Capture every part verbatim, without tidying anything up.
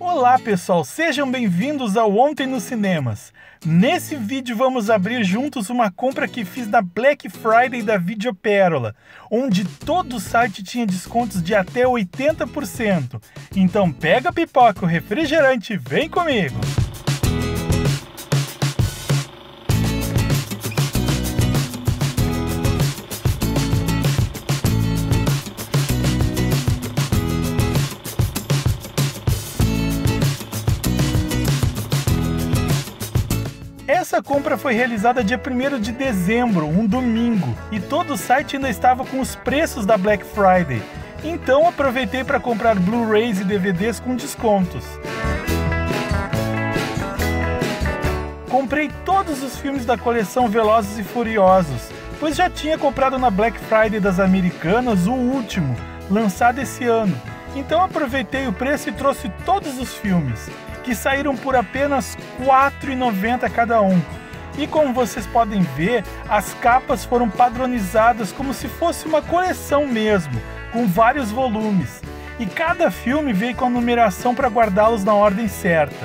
Olá pessoal, sejam bem-vindos ao Ontem nos Cinemas. Nesse vídeo vamos abrir juntos uma compra que fiz na Black Friday da Videopérola, onde todo o site tinha descontos de até oitenta por cento. Então pega a pipoca, o refrigerante e vem comigo! Essa compra foi realizada dia primeiro de dezembro, um domingo, e todo o site ainda estava com os preços da Black Friday. Então aproveitei para comprar Blu-rays e D V Ds com descontos. Comprei todos os filmes da coleção Velozes e Furiosos, pois já tinha comprado na Black Friday das Americanas o último, lançado esse ano. Então aproveitei o preço e trouxe todos os filmes, que saíram por apenas quatro reais e noventa centavos cada um. E como vocês podem ver, as capas foram padronizadas como se fosse uma coleção mesmo, com vários volumes. E cada filme veio com a numeração para guardá-los na ordem certa.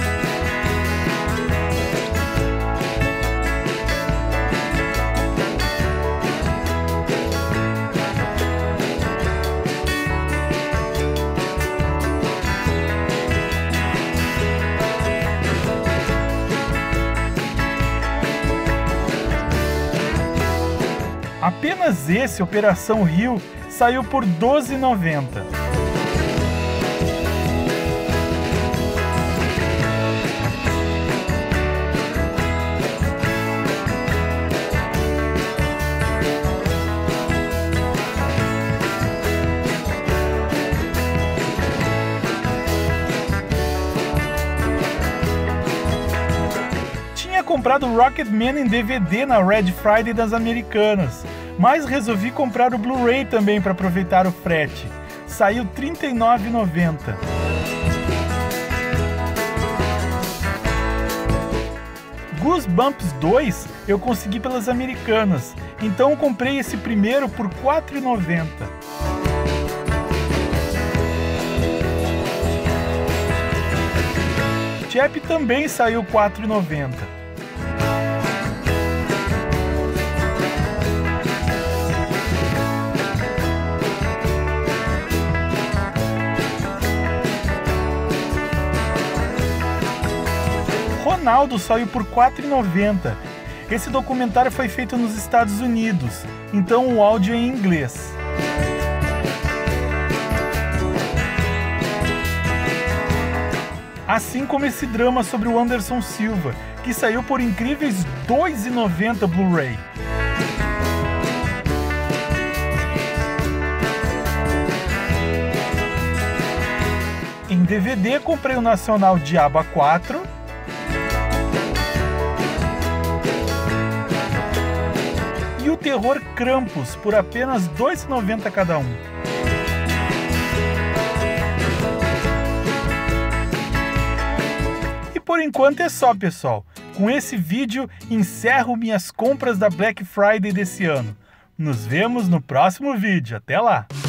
Apenas esse, Operação Rio, saiu por doze reais e noventa centavos. Tinha comprado Rocketman em D V D na Red Friday das Americanas, mas resolvi comprar o Blu-ray também para aproveitar o frete. Saiu trinta e nove reais e noventa centavos. Goosebumps dois eu consegui pelas Americanas, então eu comprei esse primeiro por quatro reais e noventa centavos. Chap também saiu quatro reais e noventa centavos. Ronaldo saiu por quatro reais e noventa centavos. Esse documentário foi feito nos Estados Unidos, então o áudio é em inglês. Assim como esse drama sobre o Anderson Silva, que saiu por incríveis dois reais e noventa centavos Blu-ray. Em D V D comprei o nacional Diaba quatro, e o terror Krampus por apenas dois reais e noventa centavos cada um. E por enquanto é só, pessoal. Com esse vídeo encerro minhas compras da Black Friday desse ano. Nos vemos no próximo vídeo. Até lá!